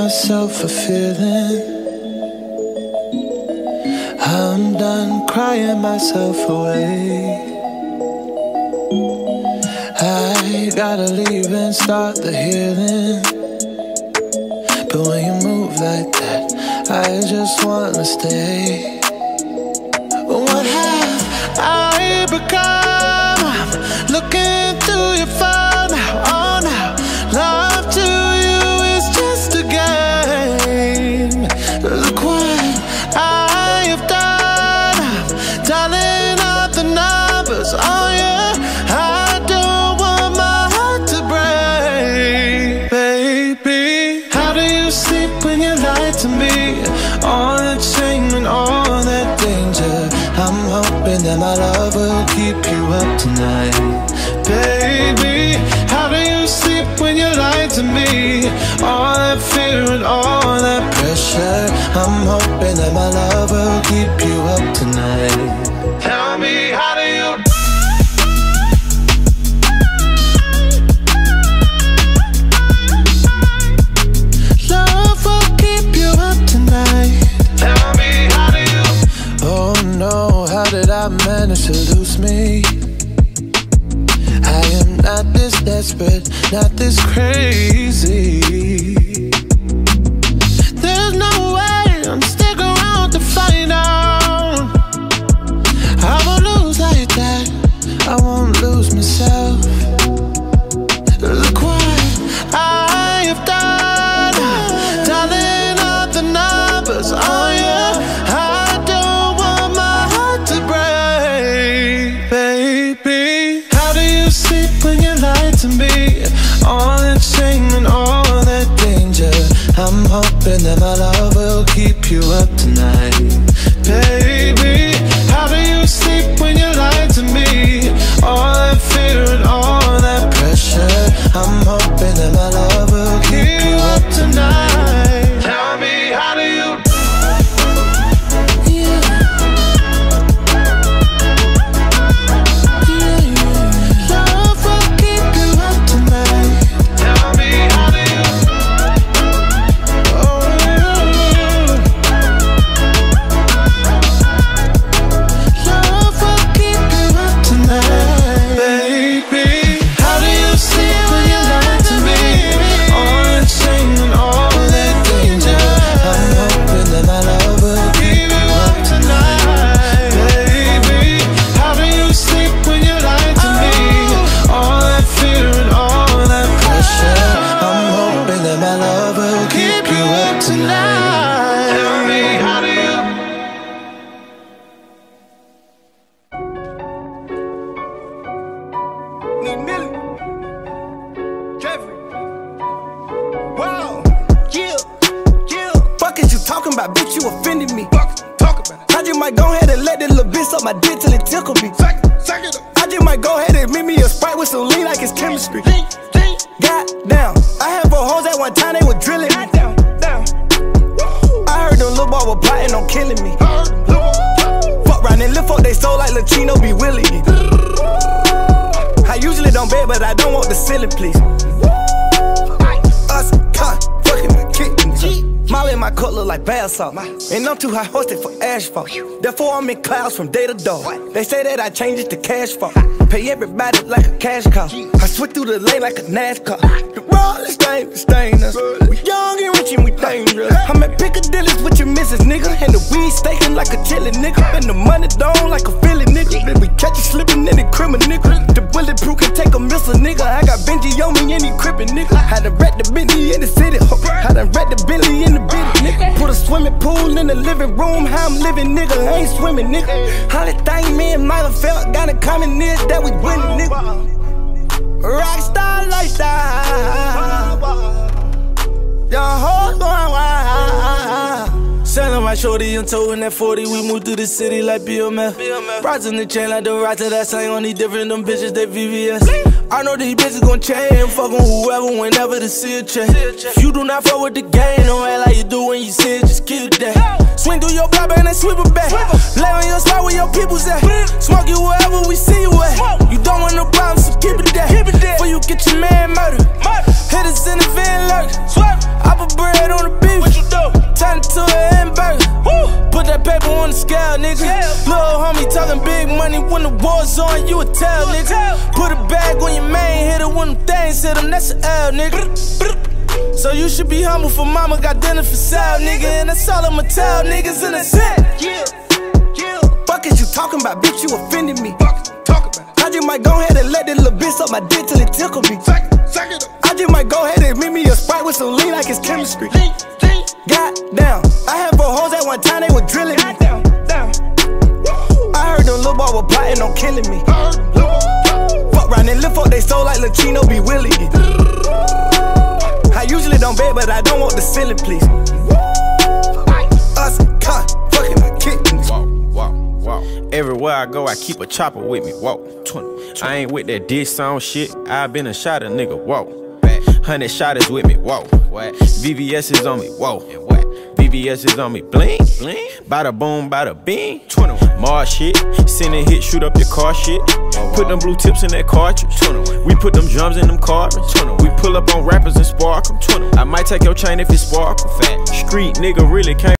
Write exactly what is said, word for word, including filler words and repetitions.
myself a feeling. I'm done crying myself away. I gotta leave and start the healing. But when you move like that, I just wanna stay. What have I become? I'm looking through your phone now, oh now. Love to you is just a game. Look what I have done. I'm dialing up the numbers, oh yeah. I don't want my heart to break. Baby, how do you sleep when you lie to me? All that shame and all that danger. I'm hoping that my love will keep you up tonight. Baby, how do you sleep when you lie to me? All that fear and all that pressure. I'm hoping that my love will keep you up tonight. Tell me, how do you love will keep you up tonight? Tell me, how do you oh no, how did I manage to lose me? I am not this desperate, not this crazy. There's no way I'm sticking around to find out. I won't lose like that, I won't lose myself. Look what I have done, dialing up the numbers, oh yeah. I don't want my heart to break. Baby, how do you sleep when you lie to me? All that shame and all that danger. I'm hoping that my love will keep you up tonight. Baby, how do you sleep when you lie to me? All that fear and all that pressure. I'm hoping that my love will keep you up tonight. Tell me, how do you and I'm too high hosted for asphalt. Therefore I'm in clouds from day to dawn. They say that I change it to cash flow. Pay everybody like a cash cow. I switch through the lane like a NASCAR. The world is dangerous, dangerous. We young and rich and we dangerous. I'm at Piccadilly's with your missus, nigga. And the weed staking like a chillin', nigga. And the money down like a Philly, nigga. Then we catch you slipping in the criminal, nigga. The bulletproof can take a missile, nigga. I got Benji on me and he crippin', nigga. Had to wreck the Bentley in the city. Had to wreck the Bentley in the bitty, nigga. Put a swimming pool in the living room. How I'm living, nigga. I ain't swimming, nigga. Only thing me and Mila felt got in common is that we winning, nigga. Rockstar lifestyle. Young hoes going wild. Selling my shorty and toe in that forty. We moved through the city like B M F. Rising the chain like the right to that same. Only different, them bitches, they V V S. I know these bitches gon' change. Fuck on whoever whenever the see a check. If you do not fuck with the game, don't act like you do when you see it, just keep that. Swing through your block and then sweep it back. Lay on your spot where your people's at. Smoke you wherever we see you at. You don't want no problems, so keep it there. Before you get your man murdered. Hit us in the van lurk. I put bread on the bitch. scale, nigga. Little homie talking big money when the war's on, you a tell, nigga. Put a bag on your main, hit her when them things hit him, that's an L, nigga. So you should be humble for mama, got dinner for sale, nigga. And that's all I'ma tell niggas in the set. Yeah, yeah. Fuck is you talking about, bitch, you offended me. Talk about it. I just might go ahead and let that little bitch suck my dick till it tickle me. I just might go ahead and meet me a Sprite with some lean like it's chemistry. Goddamn, I had four hoes at one time, they were drilling me. I heard them little boy were plotting on killing me. Fuck round and lift up they soul like Lachino be willing it. I usually don't beg, but I don't want the ceiling, please. Us, cunt, fucking my kittens. Whoa, whoa, whoa. Everywhere I go, I keep a chopper with me. Whoa. I ain't with that diss song shit. I been a shot a nigga. Whoa. Hundred shotters with me. Whoa. V V S is on me. Whoa. V V S is on me. Bling. Bling. Bada boom, bada bing. Mars shit. Send a hit, shoot up your car shit. Put them blue tips in that cartridge. We put them drums in them cartridge. We pull up on rappers and sparkle. I might take your chain if it sparkle. Street nigga really can't.